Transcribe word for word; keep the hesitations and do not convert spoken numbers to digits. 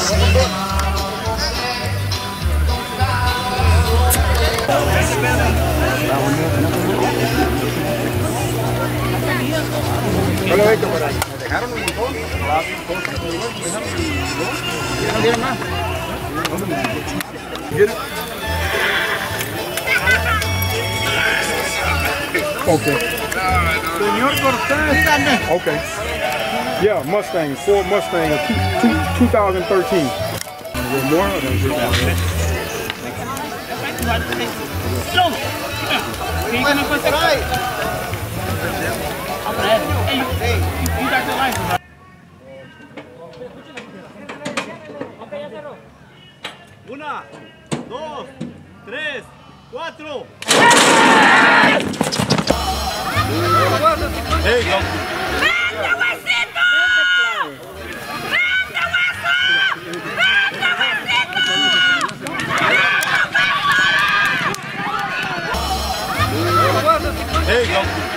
Yo lo he hecho por ahí. Me dejaron un montón. ¿No quieren más? Okay. Señor Cortés. Okay. Yeah, Mustang, Ford Mustang of two thousand thirteen. A little more? Or is it that? Una, dos, tres, cuatro. Hey, go. ¡Vente, huesito! ¡Vente, hueso! ¡Vente, huesito! Hey, go.